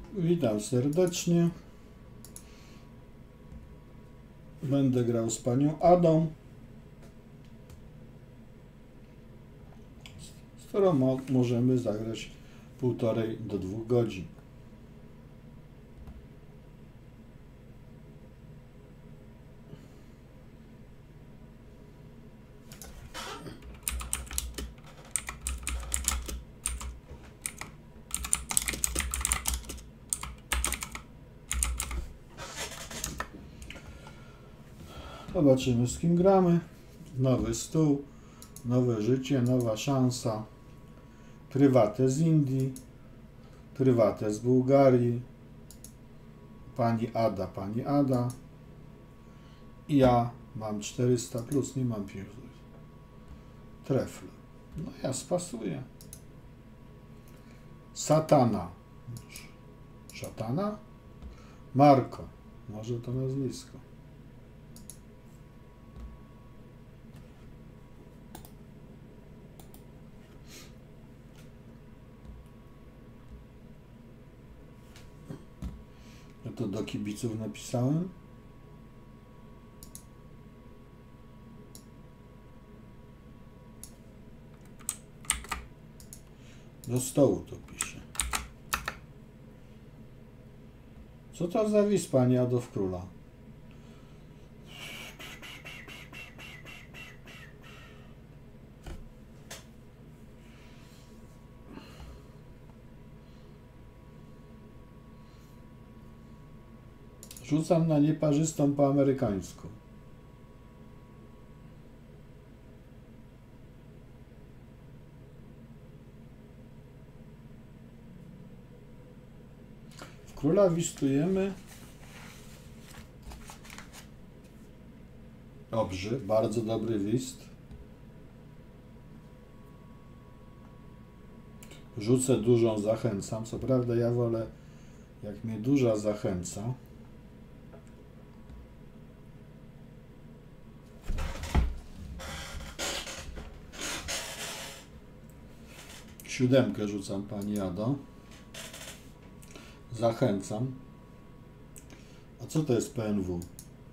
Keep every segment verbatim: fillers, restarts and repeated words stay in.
Witam serdecznie. Będę grał z panią Adą, z którą mo możemy zagrać półtorej do dwóch godzin. Zobaczymy, z kim gramy. Nowy stół, nowe życie, nowa szansa. Prywatę z Indii, prywatę z Bułgarii. Pani Ada, pani Ada. I ja mam czterysta plus, nie mam pieniędzy. Trefle. No ja spasuję. Satana. Szatana? Marko. Może to nazwisko. Ja to do kibiców napisałem. Do stołu to pisze. Co to za wyspa, nie Adolf Króla? Rzucam na nieparzystą po amerykańsku. W króla wistujemy. Dobrze, bardzo dobry wist. Rzucę dużą, zachęcam. Co prawda ja wolę, jak mnie duża zachęca. Siódemkę rzucam, pani Ado. Zachęcam. A co to jest P N W?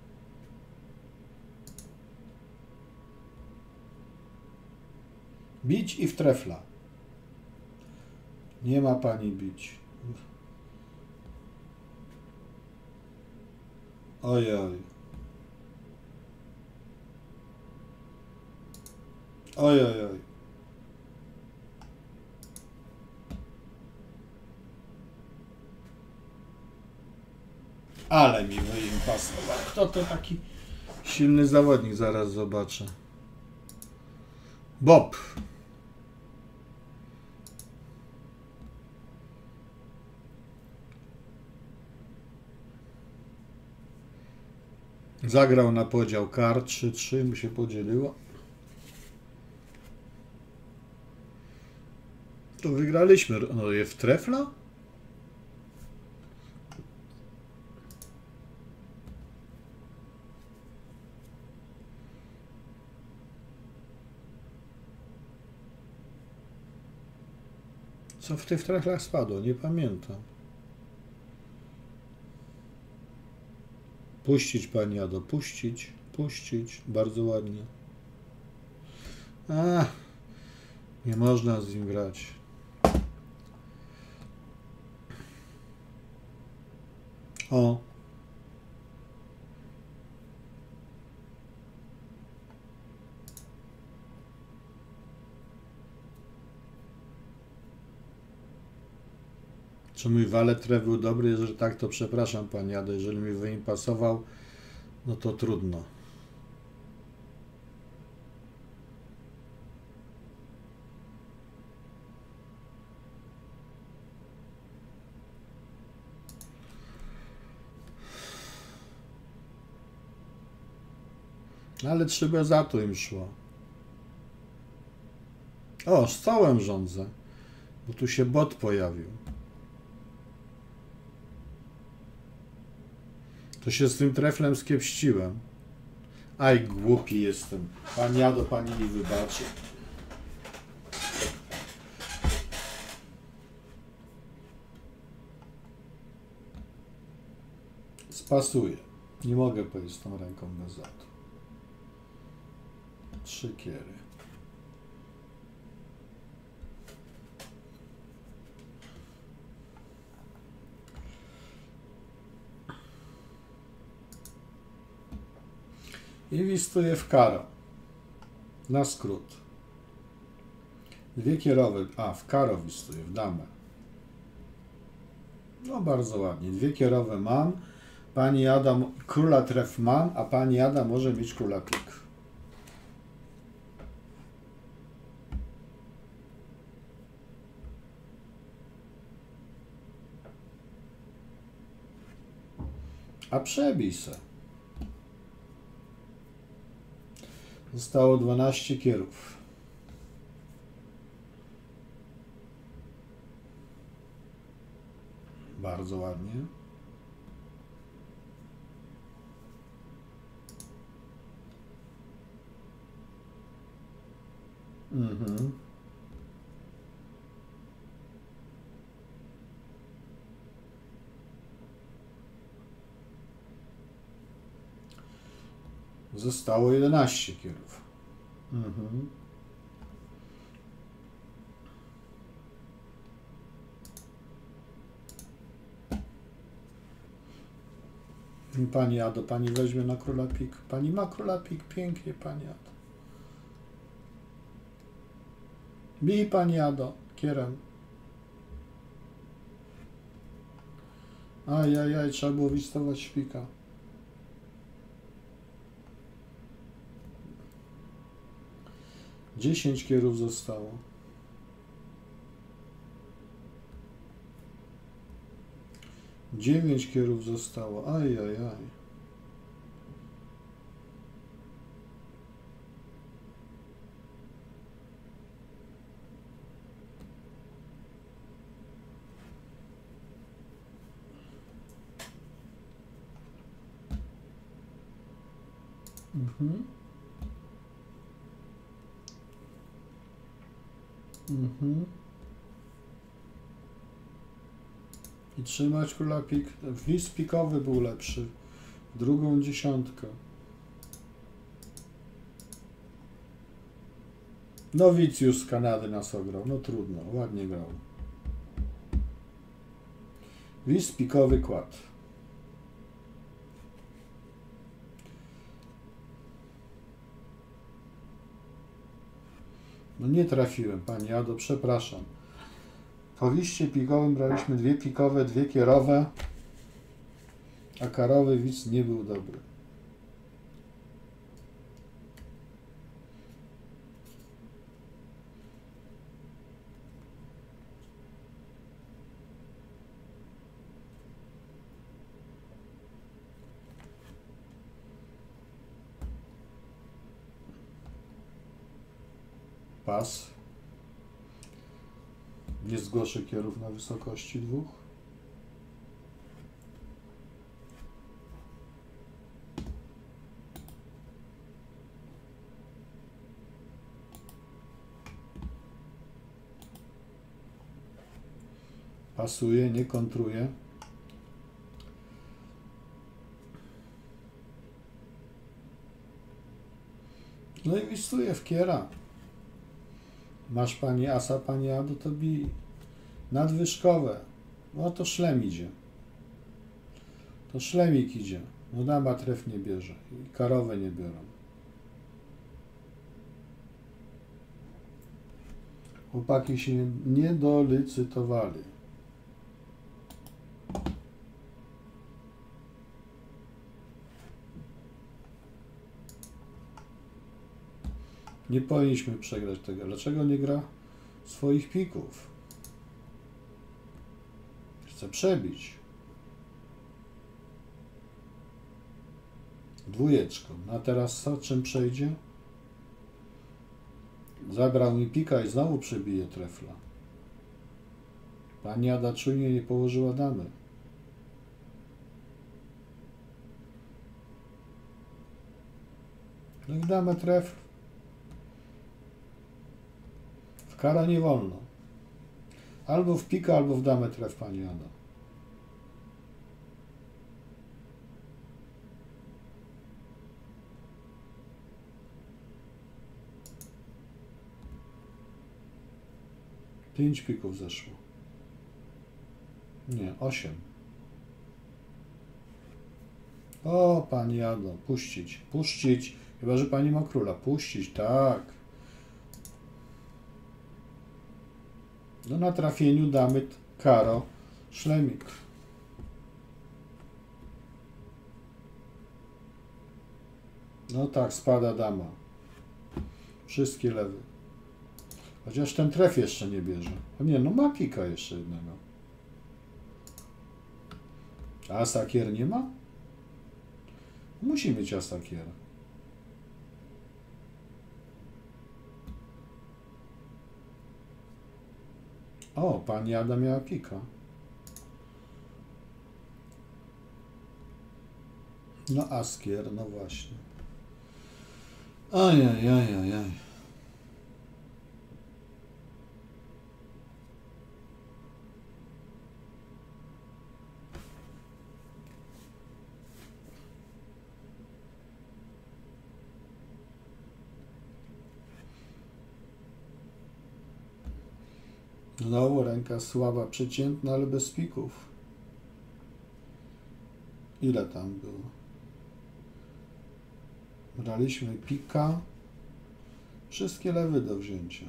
Bić i w trefla. Nie ma pani bić. Oj, oj. Oj, oj, oj. Ale mi wyimpasował. Kto to taki silny zawodnik? Zaraz zobaczę. Bob. Zagrał na podział kart. trzy trzy mi się podzieliło. To wygraliśmy. No je w trefla? Co w tych treflach spadło? Nie pamiętam. Puścić, pani Ado, puścić, puścić. Bardzo ładnie. A, nie można z nim grać. O. Czy mój walet tref był dobry? Jeżeli tak, to przepraszam, pani Ado. Jeżeli mi wyimpasował, no to trudno. Ale trzeba za to im szło. O, stołem rządzę, bo tu się bot pojawił. To się z tym treflem skiepściłem. Aj, głupi jestem. Pani Ado, pani mi wybaczy. Spasuje. Nie mogę powiedzieć z tą ręką bez zadu. Trzy kiery. I wistuje w karo. Na skrót. Dwie kierowe. A, w karo wistuje, w damę. No bardzo ładnie. Dwie kierowe mam. Pani Ada, króla tref mam, a pani Ada może mieć króla pik. A przebij se. Zostało dwanaście kierów. Bardzo ładnie. Mhm. Zostało jedenaście kierów. Mhm. Pani Ado, pani weźmie na króla pik. Pani ma króla pik, pięknie, pani Ado. Bij pani Ado, kierem. Ajajaj, trzeba było wistować śpika. dziesięć kierów zostało. dziewięć kierów zostało. Ajajaj. Mhm. Mhm. I trzymać króla pik. Wis pikowy był lepszy. Drugą dziesiątkę. Nowicjusz z Kanady nas ograł. No trudno, ładnie grał. Wis pikowy kład. No nie trafiłem, pani Ado, przepraszam. Po wiście pikowym braliśmy dwie pikowe, dwie kierowe, a karowy widz nie był dobry. Pas. Nie zgłoszę kierów na wysokości dwóch. Pasuje, nie kontruje. No i wistuje w kiera. Masz pani asa, pani Ado, to bij. Nadwyżkowe. No to szlem idzie. To szlemik idzie. No dama tref nie bierze. I karowe nie biorą. Chłopaki się nie dolicytowali. Nie powinniśmy przegrać tego. Dlaczego nie gra swoich pików? Chce przebić. Dwójeczką. A teraz co? Czym przejdzie? Zabrał mi pika i znowu przebije trefla. Pani Ada czujnie nie położyła damy. No i damę tref. W kara nie wolno. Albo w pika, albo w damę tref, pani Ada. Pięć pików zeszło. Nie, osiem. O, pani Jado, puścić, puścić. Chyba że pani ma króla. Puścić, tak. No na trafieniu damy karo, szlemik. No tak, spada dama. Wszystkie lewy. Chociaż ten tref jeszcze nie bierze. A nie, no ma pika jeszcze jednego. A asakier nie ma? Musi mieć asakier. O, pani Ada miała pika. No askier, no właśnie. Ajajajajaj. Znowu ręka słaba, przeciętna, ale bez pików. Ile tam było? Braliśmy pika. Wszystkie lewy do wzięcia.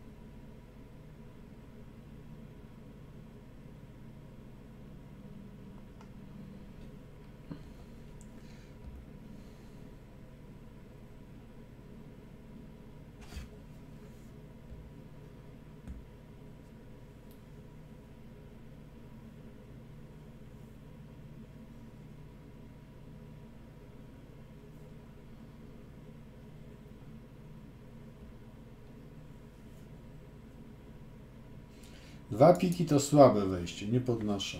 Dwa piki to słabe wejście, nie podnoszę.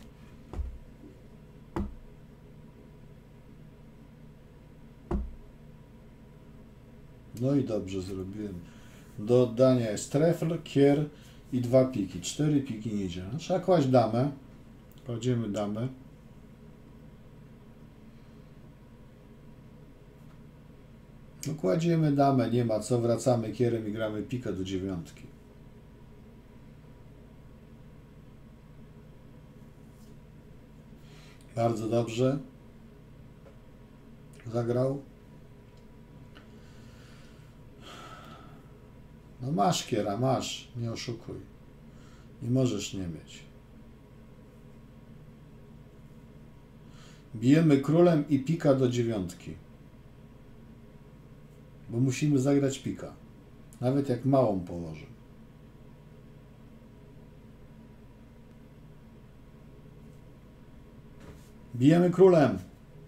No i dobrze zrobiłem. Do oddania jest trefl, kier i dwa piki. Cztery piki nie idzie. Trzeba kłaść damę. Kładziemy damę. No kładziemy damę, nie ma co. Wracamy kierem i gramy pika do dziewiątki. Bardzo dobrze. Zagrał. No masz kiera, masz. Nie oszukuj. Nie możesz nie mieć. Bijemy królem i pika do dziewiątki. Bo musimy zagrać pika. Nawet jak małą położę. Bijemy królem.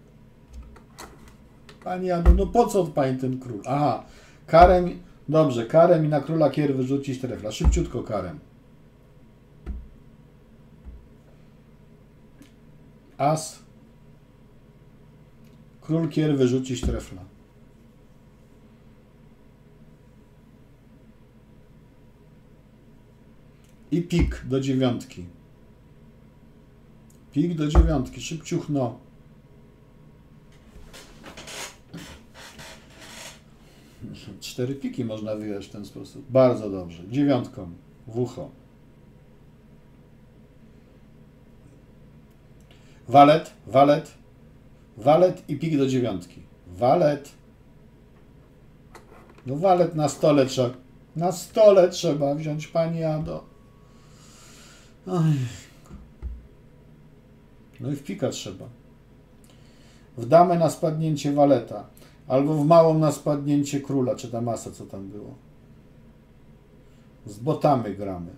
Pani Adu, no po co pani ten król? Aha, karem, dobrze, karem i na króla kier wyrzucić trefla. Szybciutko karem. As. Król kier wyrzucić trefla. I pik do dziewiątki. Pik do dziewiątki, szybciuchno. Cztery piki można wygrać w ten sposób. Bardzo dobrze. Dziewiątką. W ucho. Walet, walet, walet i pik do dziewiątki. Walet. No walet na stole trzeba. Na stole trzeba wziąć, pani Ado. Oj. No i w pika trzeba. W damę na spadnięcie waleta. Albo w małą na spadnięcie króla, czy ta masa, co tam było. Z botami gramy.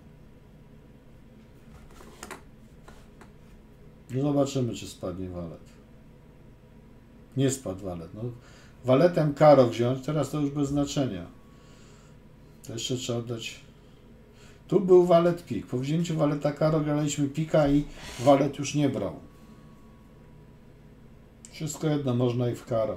No zobaczymy, czy spadnie walet. Nie spadł walet. No, waletem karo wziąć, teraz to już bez znaczenia. To jeszcze trzeba oddać. Tu był walet pik. Po wzięciu waleta karo graliśmy pika i walet już nie brał. Wszystko jedno, można i w karo.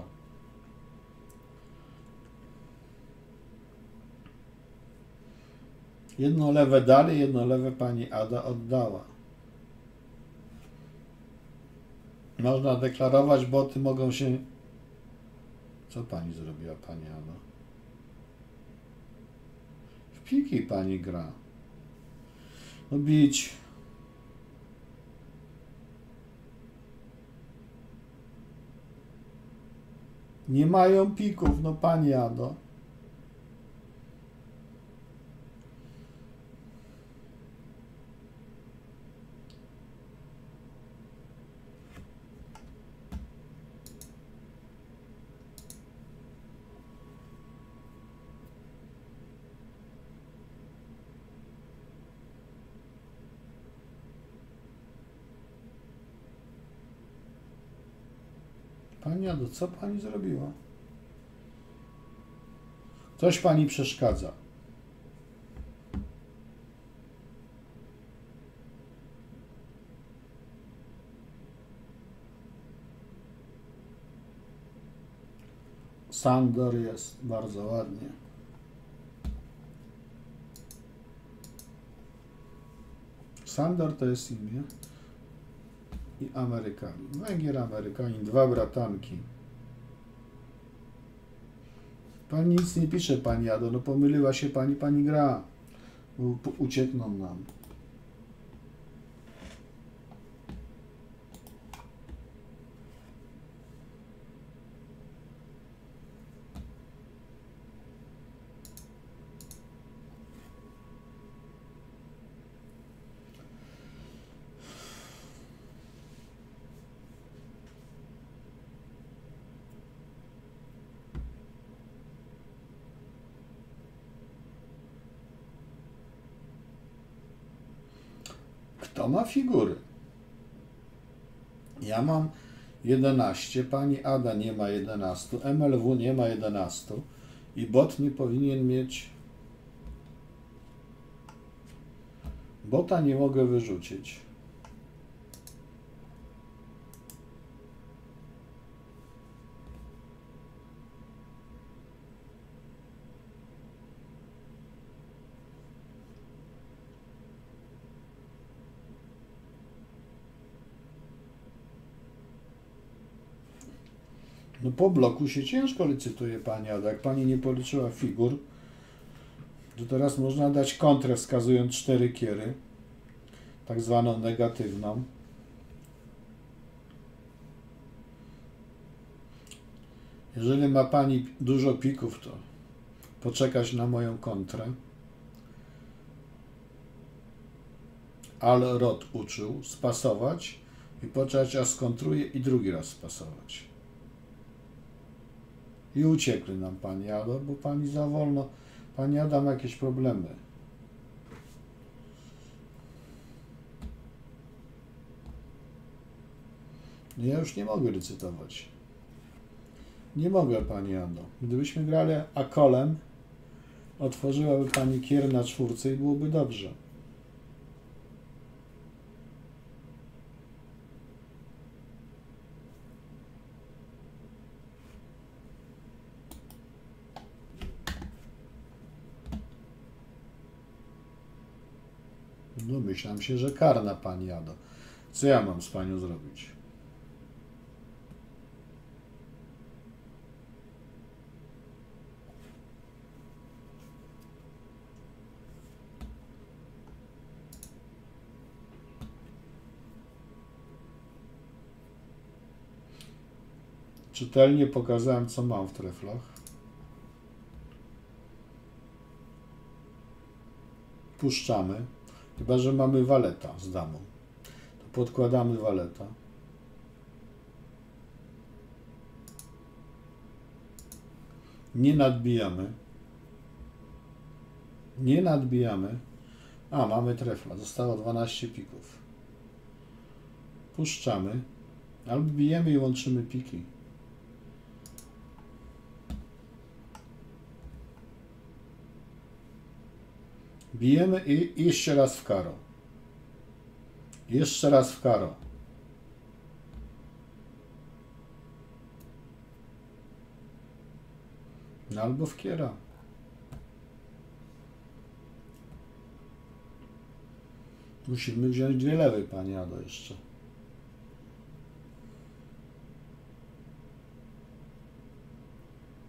Jedno lewe dali, jedno lewe pani Ada oddała. Można deklarować, boty mogą się... Co pani zrobiła, pani Ada? W piki pani gra. No bić. Nie mają pików, no pani Ado. Pani Ado, co pani zrobiła? Coś pani przeszkadza. Sandor jest bardzo ładnie. Sandor to jest imię. I Amerykanin. Węgier, Amerykanin, dwa bratanki. Pani nic nie pisze, pani Ado, no pomyliła się pani, pani gra. U, uciekną nam. Kto ma figury? Ja mam jedenaście, pani Ada nie ma jedenastu, M L W nie ma jedenastu i bot nie powinien mieć. Bota nie mogę wyrzucić. No po bloku się ciężko licytuje pani Ada. Jak pani nie policzyła figur, to teraz można dać kontrę wskazując cztery kiery, tak zwaną negatywną. Jeżeli ma pani dużo pików, to poczekać na moją kontrę. Al-Rod uczył spasować i poczekać, aż skontruje i drugi raz spasować. I uciekli nam pani Ado, bo pani za wolno. Pani Ada ma jakieś problemy. Ja już nie mogę licytować. Nie mogę, pani Ado. Gdybyśmy grali akolem, otworzyłaby pani kier na czwórce i byłoby dobrze. Domyślam się, że karna, pani Ado. Co ja mam z panią zrobić? Czytelnie pokazałem, co mam w treflach. Puszczamy. Chyba że mamy waleta z damą. To podkładamy waleta. Nie nadbijamy. Nie nadbijamy. A, mamy trefla. Zostało dwanaście pików. Puszczamy. Albo bijemy i łączymy piki. Bijemy i jeszcze raz w karo. Jeszcze raz w karo. No albo w kiera. Musimy wziąć dwie lewy, pani Ado, jeszcze.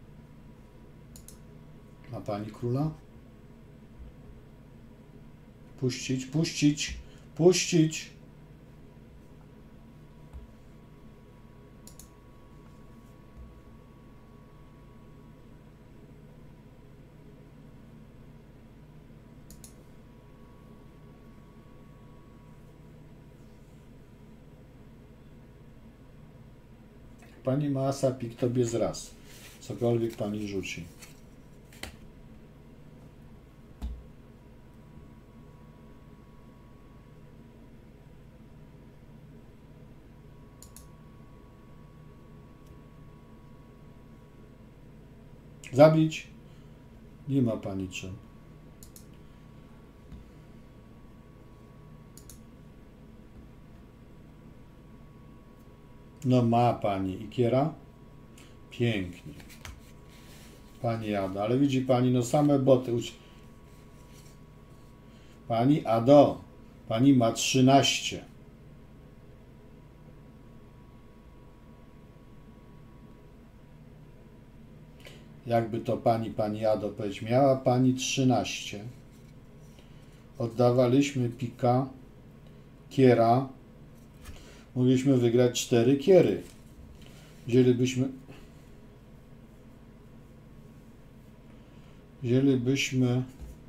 Ma pani króla? Puścić, puścić, puścić. Pani ma asa, pik, to bez raz. Cokolwiek pani rzuci. Zabić? Nie ma pani czym. No ma pani. I kiera? Pięknie. Pani Ado, ale widzi pani, no same boty. Pani Ado, pani ma trzynaście. Jakby to pani, pani Ado powiedzieć, miała pani trzynaście. Oddawaliśmy pika, kiera. Mogliśmy wygrać cztery kiery. Wzięlibyśmy wzięlibyśmy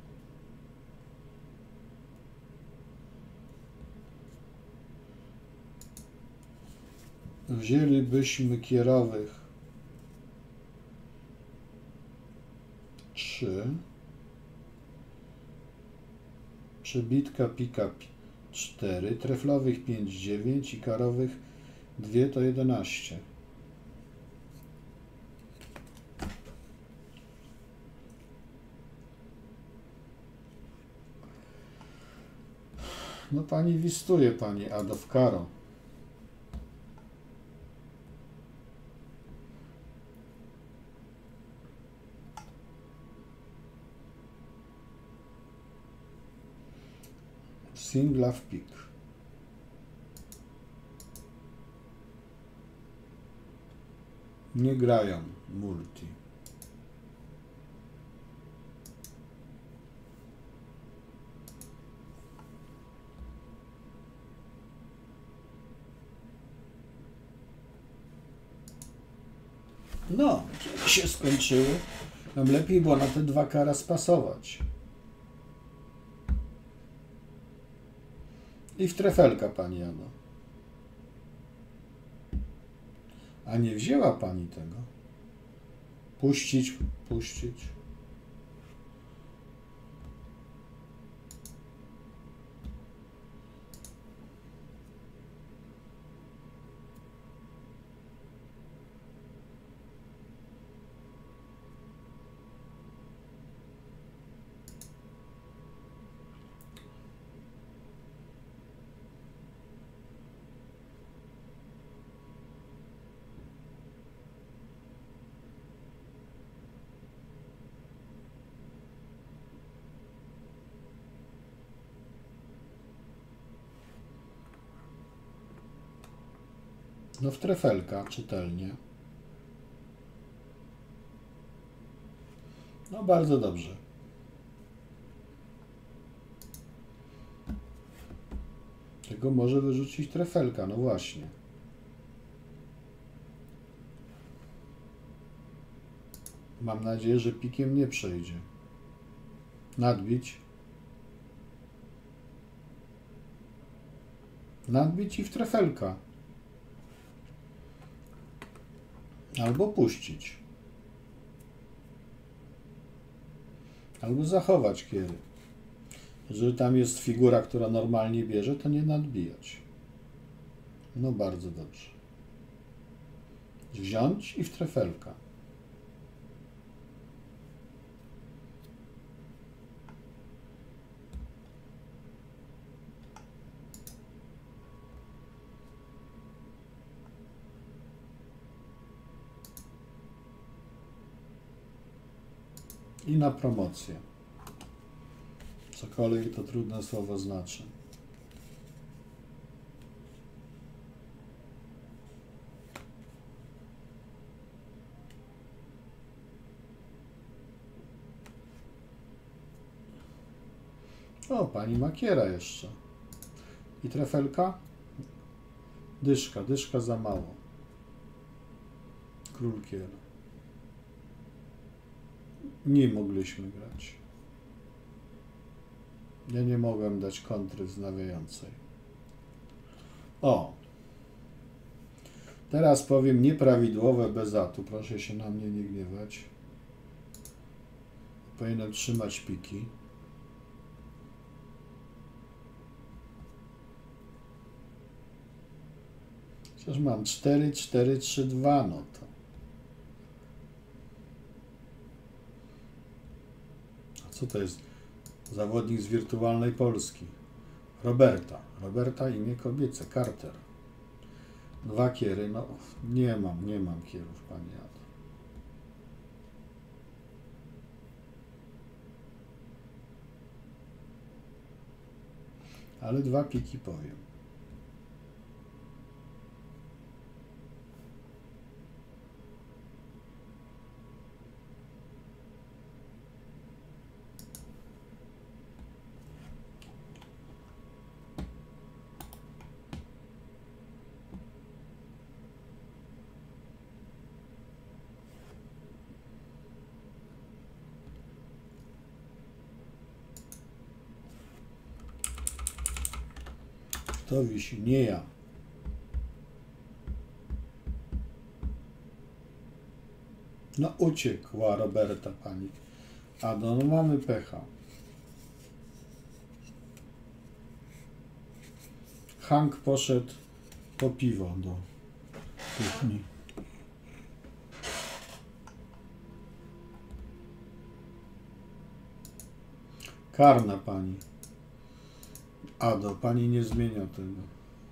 wzięlibyśmy kierowych trzy, przebitka pika cztery, treflowych pięć, dziewięć i karowych dwa to jedenaście. No pani wistuje, pani Ado, w karo. Singla w pik. Nie grają multi. No, kiedy się skończyły, nam lepiej było na te dwa kara spasować. I w trefelka pani Ado. A nie wzięła pani tego? Puścić, puścić. No w trefelka, czytelnie. No bardzo dobrze. Tego może wyrzucić trefelka, no właśnie. Mam nadzieję, że pikiem nie przejdzie. Nadbić. Nadbić i w trefelka. Albo puścić. Albo zachować kiery. Jeżeli tam jest figura, która normalnie bierze, to nie nadbijać. No bardzo dobrze. Wziąć i w trefelka. I na promocję. Cokolwiek to trudne słowo znaczy. O, pani Makiera jeszcze. I trefelka? Dyszka, dyszka za mało. Król kier. Nie mogliśmy grać. Ja nie mogłem dać kontry wznawiającej. O! Teraz powiem nieprawidłowe bez atu. Proszę się na mnie nie gniewać. Powinienem trzymać piki. Przecież mam cztery, cztery, trzy, dwa, no to. A co to jest? Zawodnik z wirtualnej Polski. Roberta. Roberta imię kobiece. Carter. Dwa kiery. No nie mam, nie mam kierów, pani Ado. Ale dwa piki powiem. To wisi, nie ja. No uciekła Roberta pani. A no, no mamy pecha. Hank poszedł po piwo do kuchni. Karna pani. Ado, pani nie zmienia tego.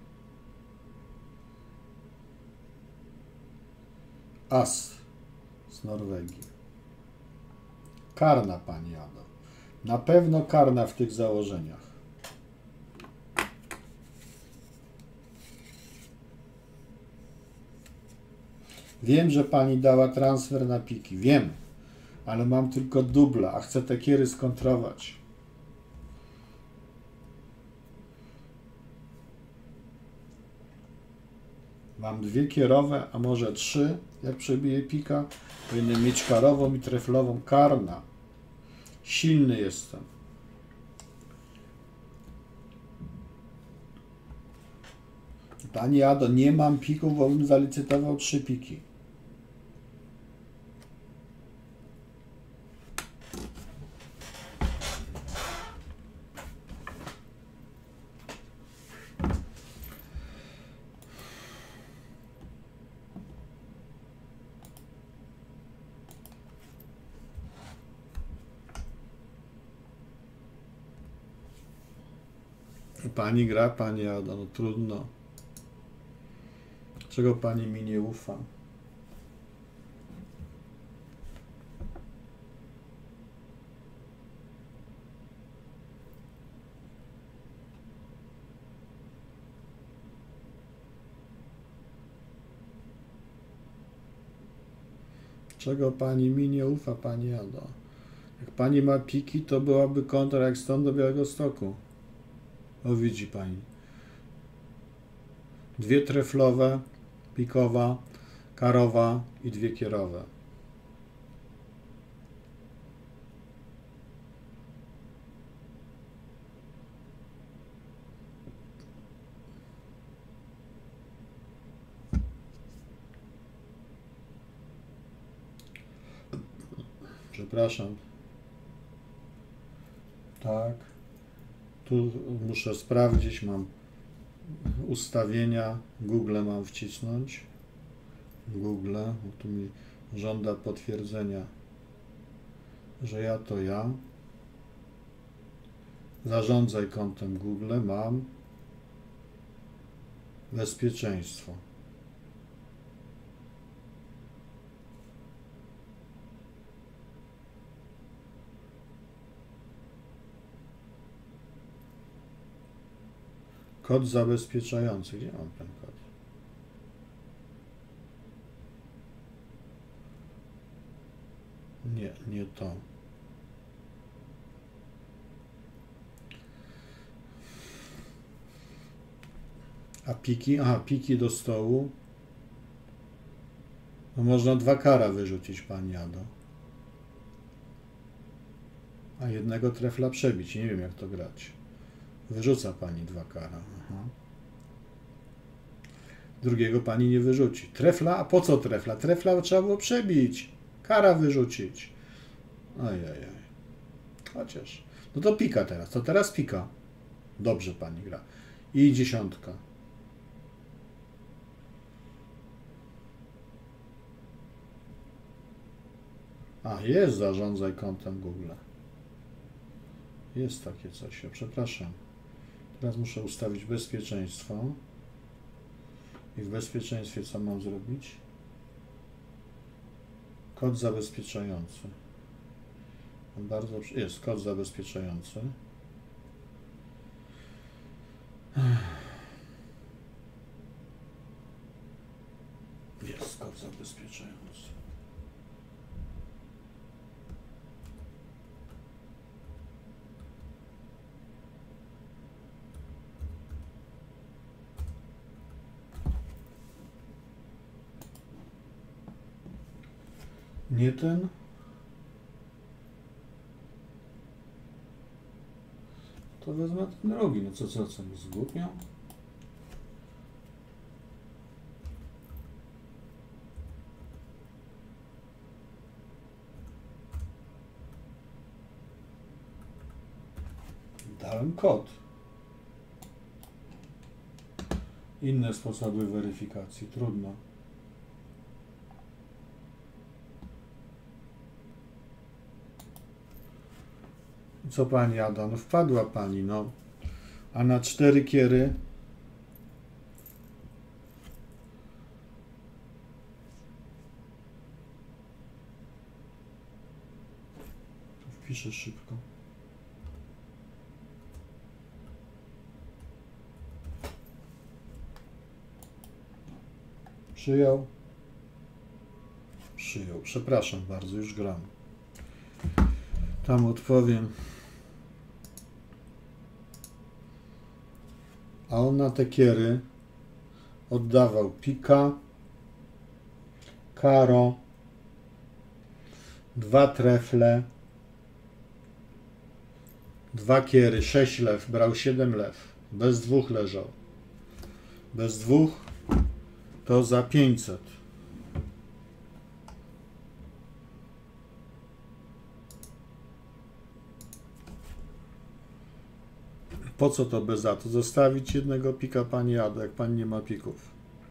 As z Norwegii. Karna pani Ado. Na pewno karna w tych założeniach. Wiem, że pani dała transfer na piki. Wiem. Ale mam tylko dubla, a chcę te kiery skontrować. Mam dwie kierowe, a może trzy, jak przebiję pika. Powinienem mieć karową i treflową. Karna. Silny jestem. Pani Ado, nie mam pików, bo bym zalicytował trzy piki. Pani gra, pani Ado, no trudno. Czego pani mi nie ufa? Czego pani mi nie ufa, pani Ado? Jak pani ma piki, to byłaby kontra jak stąd do Białegostoku. O, widzi pani. Dwie treflowe, pikowa, karowa i dwie kierowe. Przepraszam. Tak. Tu muszę sprawdzić, mam ustawienia, Google mam wcisnąć. Google, bo tu mi żąda potwierdzenia, że ja to ja. Zarządzaj kontem Google, mam. Bezpieczeństwo. Kod zabezpieczający. Gdzie mam ten kod? Nie, nie to. A piki? Aha, piki do stołu. No można dwa kara wyrzucić, pani Ado. A jednego trefla przebić. Nie wiem, jak to grać. Wyrzuca pani dwa kara. Aha. Drugiego pani nie wyrzuci. Trefla? A po co trefla? Trefla trzeba było przebić. Kara wyrzucić. Ojej. Chociaż. No to pika teraz. To teraz pika. Dobrze pani gra. I dziesiątka. A, jest zarządzaj kontem Google. Jest takie coś. Ja przepraszam. Teraz muszę ustawić bezpieczeństwo. I w bezpieczeństwie co mam zrobić? Kod zabezpieczający. Bardzo jest kod zabezpieczający. Jest kod zabezpieczający. Nie ten. To wezmę ten drugi. No co, co, co mi zgłupiał? Dałem kod. Inne sposoby weryfikacji. Trudno. Co pani Ada? No wpadła pani, no. A na cztery kiery wpiszę szybko. Przyjął. Przyjął. Przepraszam bardzo, już gram. Tam odpowiem. A on na te kiery oddawał pika, karo, dwa trefle, dwa kiery, sześć lew, brał siedem lew. Bez dwóch leżał. Bez dwóch to za pięćset. Po co to bez za to? Zostawić jednego pika pani Ado, jak pani nie ma pików.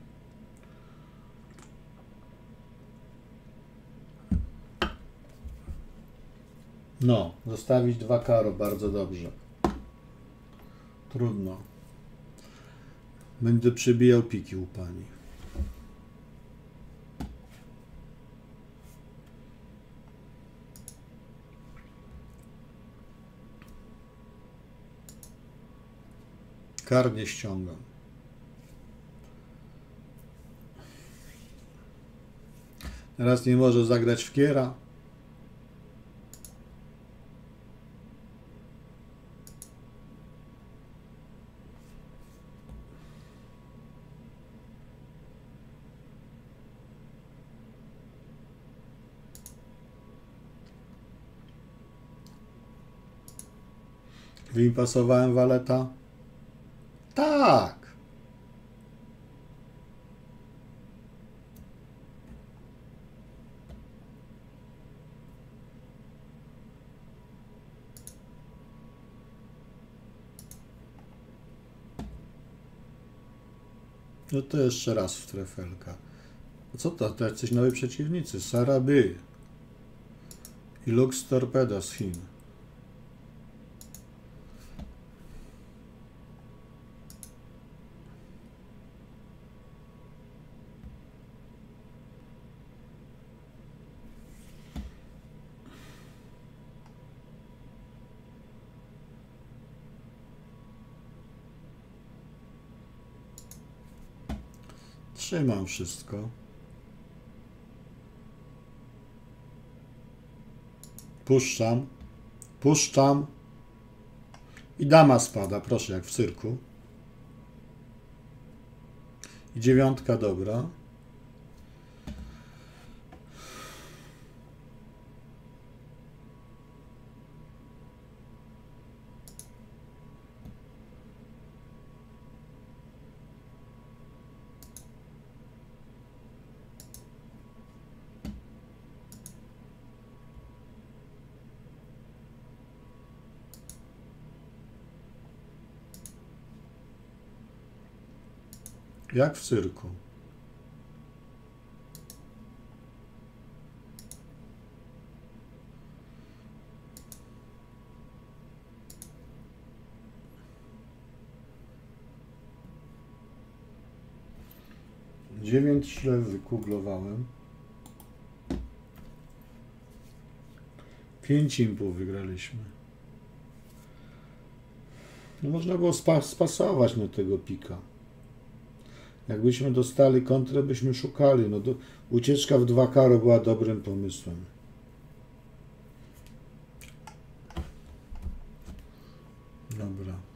No, zostawić dwa karo, bardzo dobrze. Trudno. Będę przybijał piki u pani. Kar nie ściągam. Teraz nie może zagrać w kiera. Wyimpasowałem waleta. Tak. No to jeszcze raz w trefelka. Co to? To jacyś nowi przeciwnicy. Saraby i Lux Torpeda z Chin. Trzymam wszystko. Puszczam. Puszczam. I dama spada, proszę, jak w cyrku. I dziewiątka dobra. Jak w cyrku. Dziewięć źle wykuglowałem. Pięć impów wygraliśmy. No można było spa spasować na tego pika. Jakbyśmy dostali kontrę, byśmy szukali. No do, ucieczka w dwa karo była dobrym pomysłem. Dobra.